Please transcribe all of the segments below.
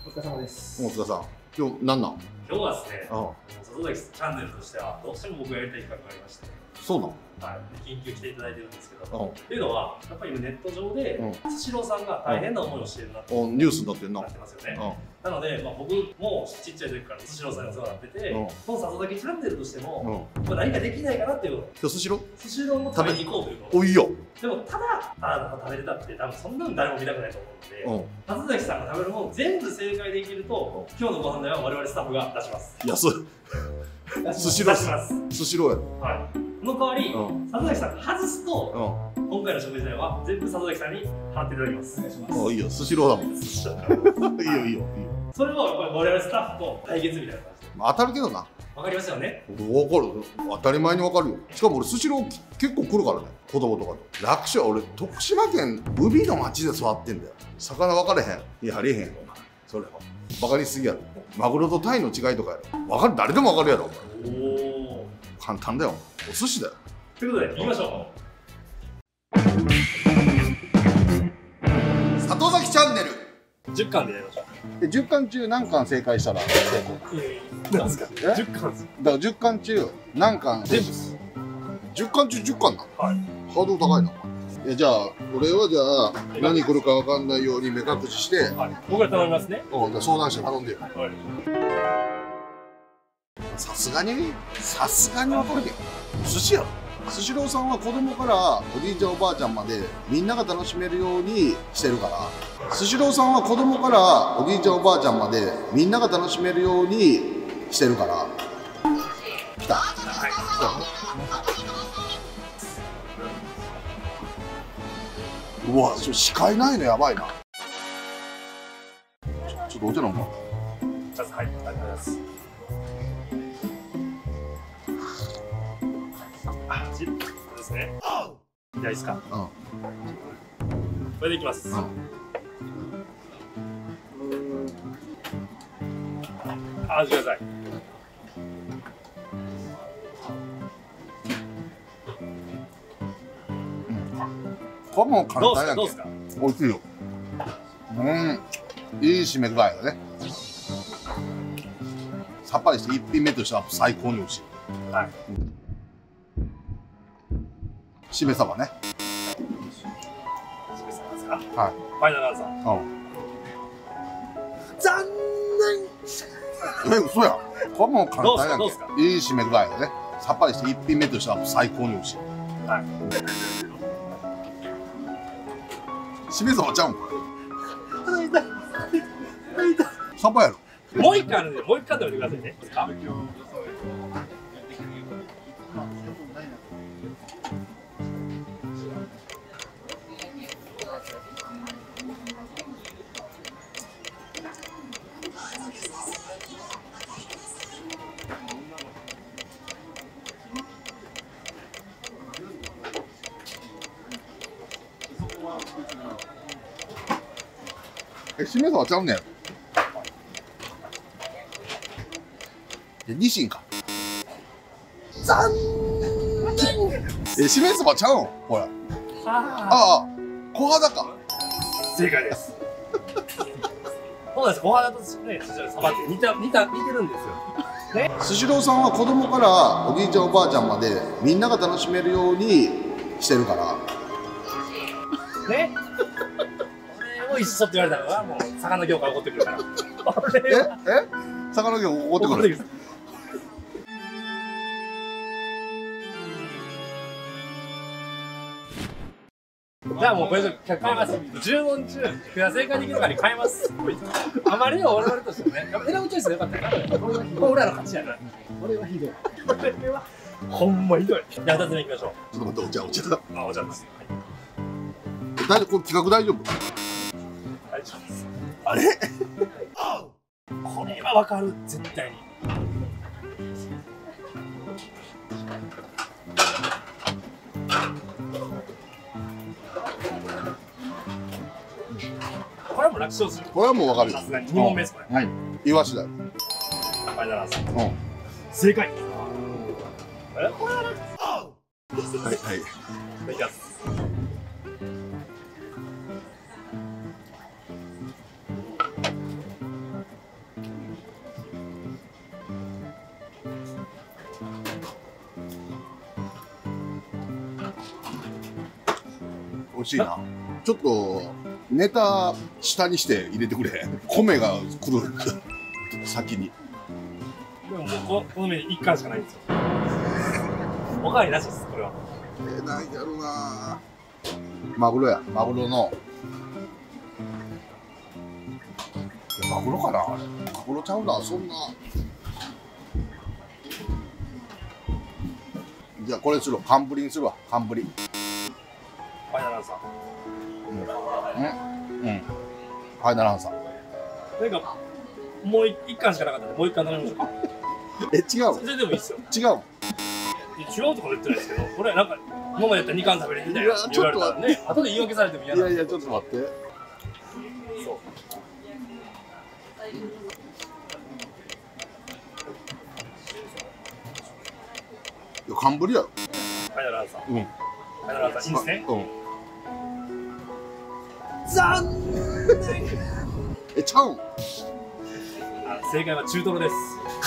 お疲れ様です。 大津田さん、今日何なん？ 今日はですね、 ああ、 里崎チャンネルとしてはどうしても僕がやりたい企画がありまして、 そうなん？ はい、緊急来ていただいてるんですけど、 ああっていうのはやっぱり今ネット上でスシローさんが大変な思いをしているなってニュースになってんな。 なってますよね。 あなので、僕もちっちゃい時からスシローさんにお世話になってて、この里崎チャンネルとしても何かできないかなっていうのを今日スシロー？ スシローも食べに行こうというのを。 おいよ。 でもただ食べれたって多分そんなの誰も見たくないと思うので、里崎さんが食べるもの全部正解できると今日のご飯代は我々スタッフが出します。 安い。スシロー。 出します。 スシローや。 はい。その代わり、里崎さんが外すと、今回の食事代は全部里崎さんに払っていただきます。お願いします。 あ、いいよ、スシローだもん。いいよ、いいよ、いいよ。 それはやっぱり我々スタッフと対決みたいな感じで。 当たるけどな。 わかりますよね。 わかる。当たり前にわかるよ。しかも俺スシロー結構来るからね。子供とかと。楽勝、俺徳島県海の町で育ってんだよ。魚分かれへん。いや、ありえへんよ。それは。バカにしすぎやろ。マグロとタイの違いとかやろ。わかる、誰でもわかるやろ。おお。簡単だよ。お寿司だよ。 ということで、行きましょう。里崎チャンネル。 10巻でやりましょう。 10巻中何巻正解したら何ですか？10巻です。 だから10巻中何巻全部です。 10巻中10巻なの？ はい。 ハードル高いな。じゃあ俺はじゃあ何来るかわかんないように目隠しして、 僕ら頼みますね。 じゃあ相談して頼んでよ。さすがにわかるけど寿司やろ。スシローさんは子供からおじいちゃんおばあちゃんまでみんなが楽しめるようにしてるから、スシローさんは子供からおじいちゃんおばあちゃんまでみんなが楽しめるようにしてるから。来た。はい。うわ、視界ないのやばいな。ちょっとお茶飲むか。 はい、ありがとうございます。そうですね。じゃあいいですか。これでいきます。味ください。 これも簡単やんけ。 どうですか？ 美味しいよ。いい締め具合だね。さっぱりして一品目としては最高に美味しい。はい。締め鯖ね。 締め鯖ですか？ はい。 ファイナルアンサー。残念。 嘘や。これも簡単やんけ。 どうですか？ いい締め具合だね。さっぱりして一品目としては最高に美味しい。はい。締め鯖ちゃうん。サバやろ。 もう一回あるんで、もう一回食べてくださいね。 締め鯖ちゃうねん。ニシンか。残念。締め鯖ちゃうん。ほら。ああ、小肌か。 正解です。そうなんです。小肌とね、サバって似てるんですよ。ね。 スシローさんは子供からおじいちゃんおばあちゃんまでみんなが楽しめるようにしてるから。 ね。これを一緒って言われたらもう魚業界怒ってくるから。 魚業怒ってくる。 じゃあもうこれで変えます。10問中、いや正解できるから変えます。あまりにも我々としてもね、選ぶチョイスが良かったから、俺らの勝ちやな。俺はひどい。俺はほんまひどい。じゃあ2つ目いきましょう。 ちょっと待って、お茶だ。 あ、お茶です。 大丈夫、これ企画大丈夫？ 大丈夫です。 あれ？ これはわかる、絶対に。これはもう楽勝する。 これはもうわかるよ。 さすがに2問目ですこれ。 はい。イワシだよ。 ファイナルアンサー。 うん。 正解。はいはい。いきます。 美味しいな。ちょっとネタ下にして入れてくれ。米が来る先に。 でももうこのメニュー1貫しかないんですよ。おかわりなしです、これは。 なんやろな。マグロや、マグロの。マグロかな、あれ。マグロちゃうな、そんな。じゃあこれするわ、寒ぶりにするわ、寒ぶり。 ファイナルアンサうん。ファイナルアンサー。 ー。なんか、もう1貫しかなかったんで、もう1貫頼みましょうか。 違う。 それでもいいっすよ。 違う。 違うとか言ってないですけど、これなんか、今までやったら2貫食べれるみたいな言われたらね、後で言い訳されても嫌なんで。 いやいや、ちょっと待って。 そう。 いや、寒ぶりやろ。 ファイナルアンサー。 うん。 ファイナルアンサー、いいですね。 うん。 残念。 ちゃうん。 正解は中トロです。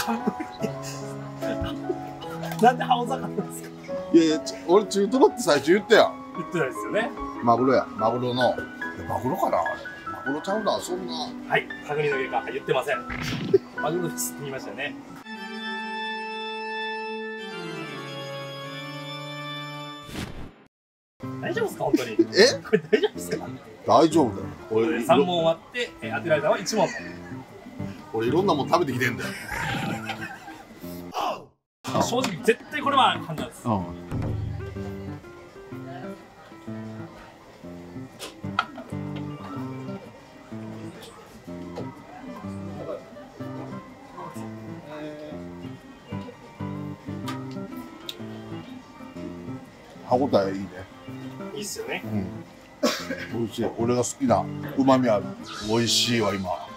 なんで青魚なんですか。 いやいや、俺中トロって最初言ったやん。 言ってないですよね。 マグロや、マグロの。マグロかな、あれ。マグロちゃうな、そんな。 はい、確認の結果、言ってません。マグロですって言いましたよね。大丈夫ですか、本当に。これ大丈夫ですか。 大丈夫だよ。俺 3問終わって、当てられたのは1問。 俺いろんなもん食べてきてんだよ。 正直絶対これは簡単です。 歯応えいいね。 いいっすよね。 美味しい。俺が好きな旨味ある。美味しいわ今。 はい。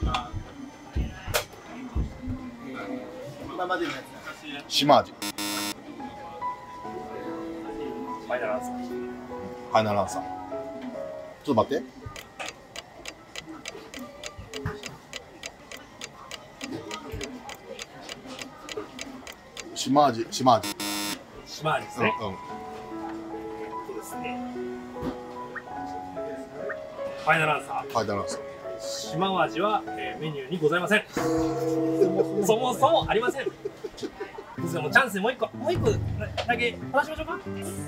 今までのや島味。 ファイナルアンサー。 ファイナルアンサー。ちょっと待って。島味、島味。 島味ですね。 うん。 そうですね。ファイナルアンサー。 ファイナルアンサー。 島味は、メニューにございません。そもそもありません。ですがもうチャンスもう一個だけ話しましょうか。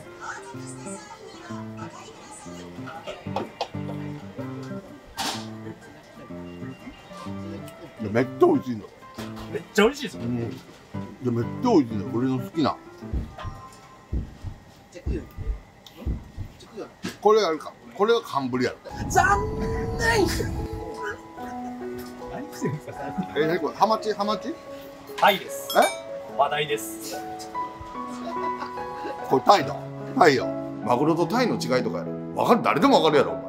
いやめっちゃ美味しいの。 めっちゃ美味しいですよ。 いやめっちゃ美味しいの。俺の好きな。これあるか。これは寒ぶりやろ。 残念。 何これ？ハマチ？ハマチ？ タイです。話題です。 これタイだ。タイよ。マグロとタイの違いとかやろ。わかる？誰でもわかるやろお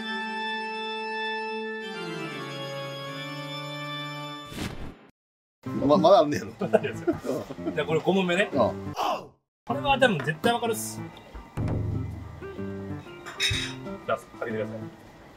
前。まだあんねやろ。 じゃあこれ5問目ね。これは多分絶対わかるっす。じゃあかけてください。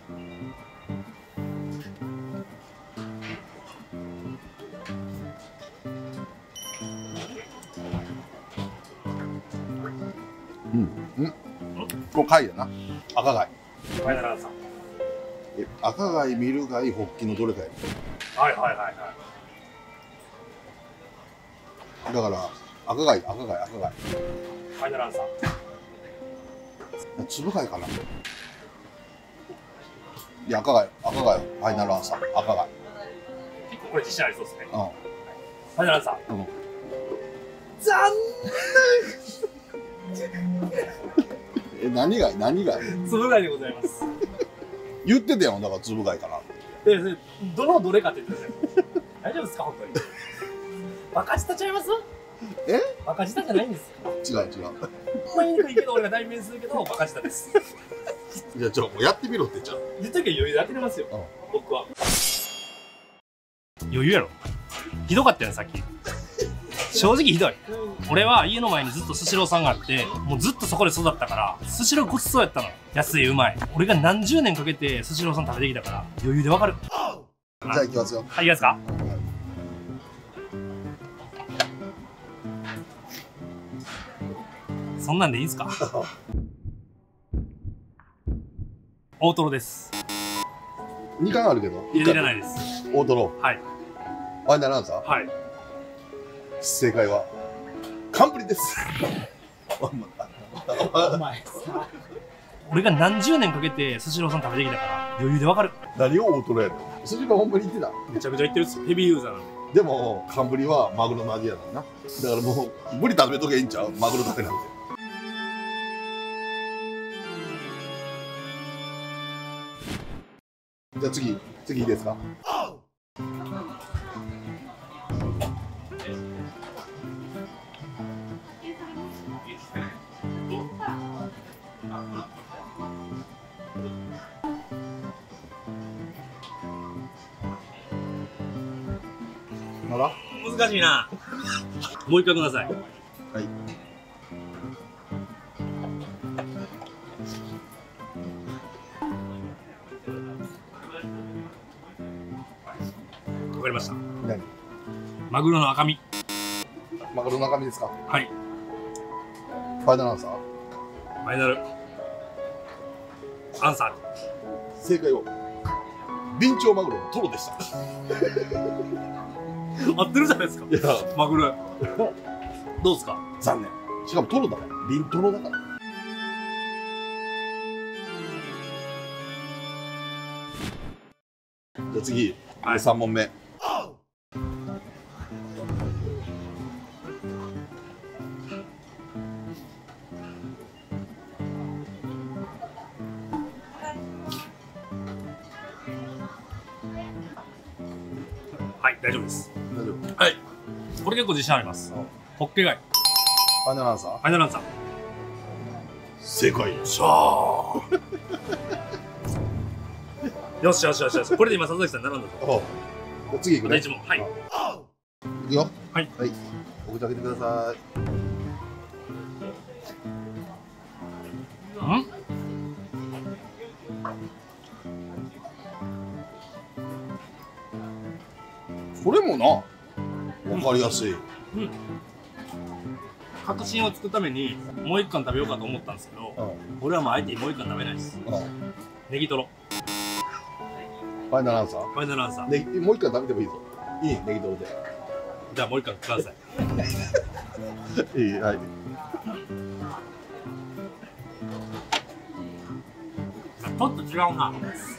これ貝やな。赤貝。 ファイナルアンサー。 赤貝、ミル貝、ホッキのどれかや。 はいはいはいはい。 だから赤貝、赤貝、赤貝。 ファイナルアンサー。 粒貝かな。いや赤貝、赤貝、ファイナルアンサー、赤貝。 結構これ自信ありそうですね。 うん。 ファイナルアンサー。 うん。 残何貝、何貝。 念。粒貝でございます。 言ってたよ、だから粒貝かな。 で、それどれかって言ってたじゃん。大丈夫ですか本当に。バカ舌ちゃいます？バカ舌じゃないんですよ。 違う違う。 ほんまに言いにくいけど俺が代弁するけどバカ舌です。 じゃあもうやってみろってじゃん。 言っときゃ余裕で当てれますよ。 うん、 僕は。余裕やろ。ひどかったよさっき。正直ひどい。俺は家の前にずっとスシローさんがあって、もうずっとそこで育ったから、スシローごちそうやったの。安いうまい。俺が何十年かけてスシローさん食べてきたから余裕でわかる。 じゃあ行きますよ。 はい、いきますか。そんなんでいいですか。 大トロです。 2貫あるけど入れらないです。 大トロ。 はい。 ファイナルアンサー。 はい。 正解は寒ぶりです。 お前さ。 俺が何十年かけてスシローさん食べてきたから余裕でわかる。 何を大トロやねん。スシローほんまに言ってた。 めちゃくちゃ言ってるっすよ。ヘビーユーザーなんで。 でも寒ぶりはマグロの味やからな。だからもうブリ食べとけばいいんちゃう。マグロだけなんで。じゃあ次いいですか。まだ難しいな。もう一回ください。 はい。 わかりました。 何？ マグロの赤身。 マグロの中身ですか。 はい。 ファイナルアンサー。 ファイナルアンサー。 正解はビンチョウマグロのトロでした。 合ってるじゃないですか。 いやマグロ。どうですか。 残念。しかもトロだから。ビントロだから。じゃあ次、 はい、 3問目。 はい、大丈夫です。 大丈夫。 はい。これ結構自信あります。ホッケ貝。 ファイナルアンサー。 ファイナルアンサー。 正解。 しゃー。よしよしよしよし。これで今佐々木さん並んだぞ。 じゃあ次いくね。 第1問。はい。 いくよ。 はい。 はい。お口開けてください。 ん？ これもな、わかりやすい。 確信をつくためにもう一貫食べようかと思ったんですけど、俺はもう相手にもう一貫食べないです。ネギトロ。 ファイナルアンサー。 ファイナルアンサー。 ね、もう一回食べてもいいぞ。いい、ネギトロで。 じゃあもう一貫ください。 いい、はい。 ちょっと違うな。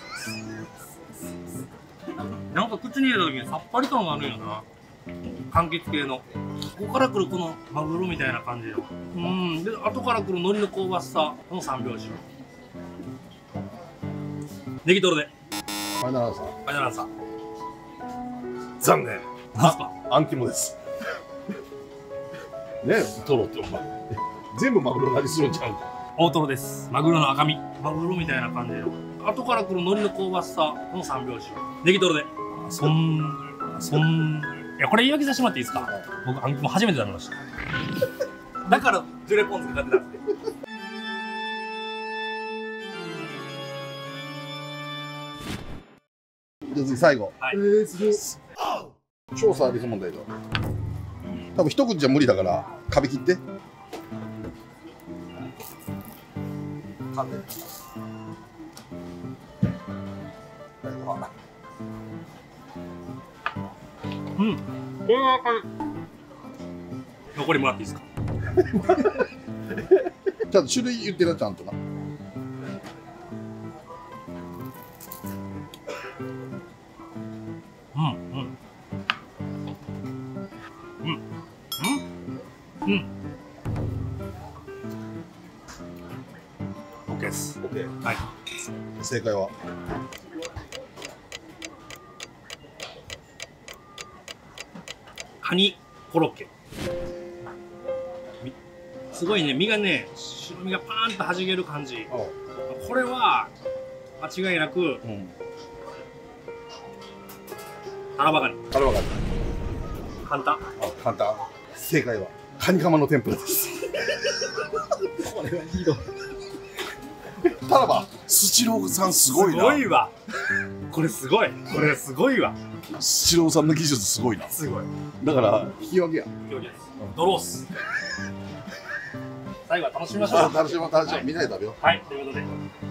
なんか口に入れた時にさっぱり感があるんよな。柑橘系の。ここから来るこのマグロみたいな感じの。で、後から来る海苔の香ばしさ。この三拍子。ネギトロで。 ファイナルアンサー。 ファイナルアンサー。 残念。 なんすか。 アンキモです。ね、トロってお前。全部マグロの味するんちゃうか。 大トロです。マグロの赤身。マグロみたいな感じの。後から来る海苔の香ばしさ。この三拍子。ネギトロで。いや、これ言い訳させてもらっていいですか。僕、アンキモ初めて食べました。だから、ジュレポン酢かかってたんですね。 じゃあ次最後。 はい。 超サービス問題だ。多分一口じゃ無理だから壁切って。噛んで。 うん。これはあかん。残りもらっていいですか。 ちゃんと種類言ってる、ちゃんとな。 OK です。 OK。 はい。 正解はカニコロッケ。すごいね、身がね、白身がパーンと弾ける感じ。これは間違いなく、タラバガニ。 タラバガニ。 簡単。 簡単。正解はカニカマの天ぷらです。 これはひどい。 タラバ、スシローさんすごいな。 すごいわ。これすごい。これすごいわ。 スシローさんの技術すごいな。 すごい。 だから引き分けや。 ドロース。最後は楽しみましょう。 楽しみましょう。みんなで食べよう。 はい、ということで。